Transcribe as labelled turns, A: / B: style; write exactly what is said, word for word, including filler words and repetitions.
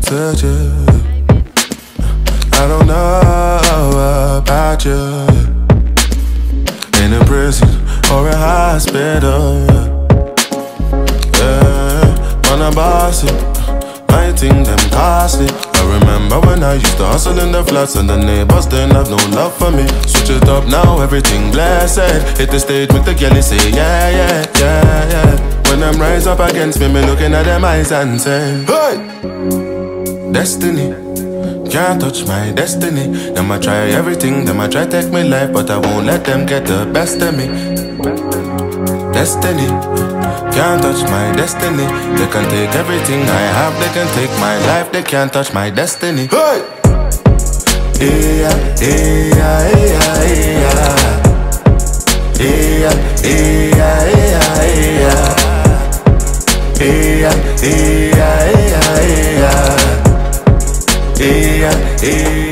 A: touch you. I don't know about you. In a prison or a hospital, yeah, wanna boss it. I think them costly. I remember when I used to hustle in the flats and the neighbors didn't have no love for me. Switch it up now, everything blessed. Hit the stage, make the girlie say yeah, yeah, yeah, yeah. When them rise up against me, me looking at them eyes and say, hey! Destiny, can't touch my destiny. Them I try everything, them I try take me life, but I won't let them get the best of me. Destiny, can't touch my destiny. They can take everything I have, they can take my life, they can't touch my destiny. Hey! Yeah, yeah, yeah, yeah. Yeah, yeah, yeah, yeah. Yeah, yeah, yeah, yeah. Yeah, yeah.